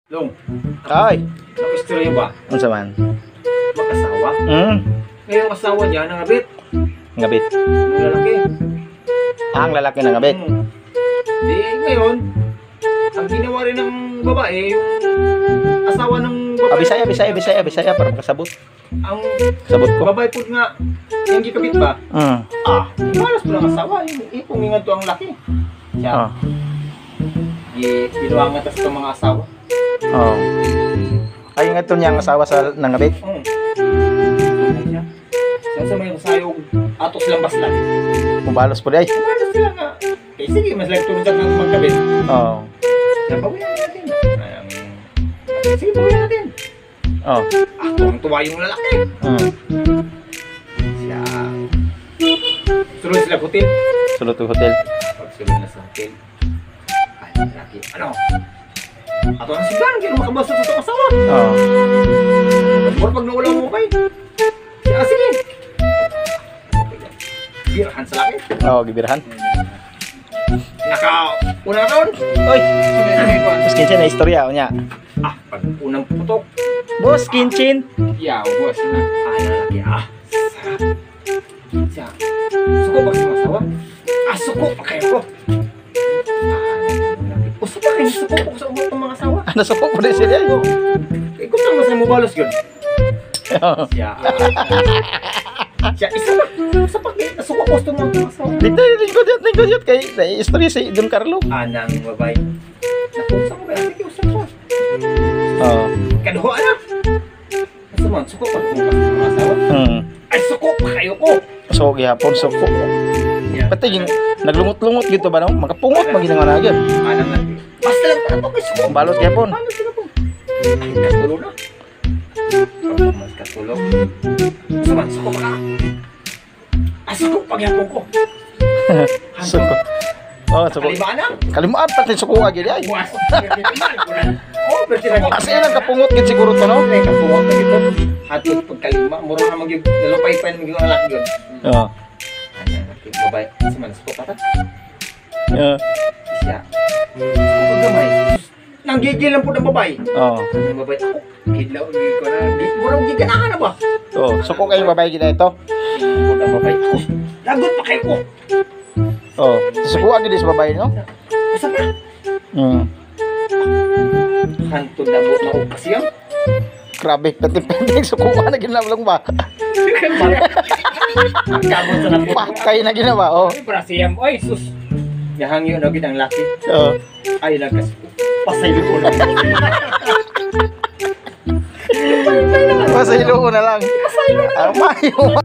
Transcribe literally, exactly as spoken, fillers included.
Long, Ay, napistorya ba? unsa man? Mag-asawa? Hmm, Ngayong asawa niya, nangabit. ngabit. Yung lalaki. Ang lalaki na ngabit. Hmm. Di, ngayon, ang ginawa rin ng babae, yung asawa ng babae. Ah, Bisaya, Bisaya, Bisaya, Bisaya para makasabot. Ang Sabot ko. babae po nga, yung gikabit ba? Hmm. Ah, malas po ng asawa. Yung ipong nga to ang laki. Siya, Oh. i- binuwangan tas itong mga asawa. Oh. Ay nga to niya ang asawa sa nangabit. Hmm. Siya. Siya sa may sayong atos silang baslan. Mubalos po di ay. Malas sila nga. Eh sige, mas like tulad ng magkabit. Oh. Nabawian natin. Um, sige, bawian natin. Oh. Ah, tuwang-tuwa yung lalaki. Hmm. Siya. Sunod sila hotel. Sulot ng hotel. Pag sunod na sa hotel. Ay, lalaki. Ano? Ato ang sigaran, kaya makabasa sa itong asawa. Oh. Or pag nawala mo kay. Siya, sige. Birahan sa laki. Oh, gibirahan. Naka, unang taon. Oy, Boss Kinchin na istorya unya. Ah, pag unang putok. Boss Kinchin. Yaw, boss na. Ah, lalaki. Ah, sarap. Siya. Suko ba sa asawa? Ah, suko pa kayo ko. Ah, lalaki. O, suko kayo. Suko po sa umang mga asawa. Ano sa po din siya? Oo. Eh, kung saan mas na mubalos yun? Siya. ah, Siya, isa pa. Isa pa. eh, Suko ko sa mga asawa. Dito, lingkod yun, lingkod yun. Kay, na istorya si Don Carlo. Anang babay. Naku, saan ko ba? Sige, usap ko. Oh. Kaduho, anak. Asa man, suko pa kung mas mga asawa. Hmm. Ay, suko pa kayo ko. So, gihapon, so, po. Siya. Pati, ging, naglungot-lungot gitu ba no? Makapungot, maginang nga nagyan. Anang nga. Basta lang para to kay suko. Balot gihapon. Ano sila po? Ay, katulog na. Mas katulog. Asa man, suko pa ka. Ah, suko pa gyapon ko. Suko. Oh, suko. Kalibaan na. Kalimuan pati suko nga gid ay. Buwas. Oh, berarti lagi. Kasi ilang kapungot gid siguro to no. May kapungot na gito. Hatod pagkalima. Muro na mag dalupay-pay na magiging anak yun. Oh. Ano, natin, babae. Asa man, suko pa ta. Yeah. Siya. Suko pa gamay. Nanggigil lang po ng babae. Oh. Ang babae, ako. Gidlaw, gigil ko na. Di, murang giganahan na ba? Oh, suko kayong babae gid ito. Huwag ang babae. Ako, lagot pa kayo ko. Oh, suko gid sa babae no. Asa pa? Hmm. Hanto na mo na ako kasi yan. Grabe, pati-pati suko ka na ginawa ba? Kamot sa nabot. Pakay na ginawa oh. Ay, Brasiyam. Ay, sus. Yahangyo na gid ang laki. Oh. Ay, lagas. Pasaylo ko na. Pasaylo ko na lang. Pasaylo na. Ah, mayo.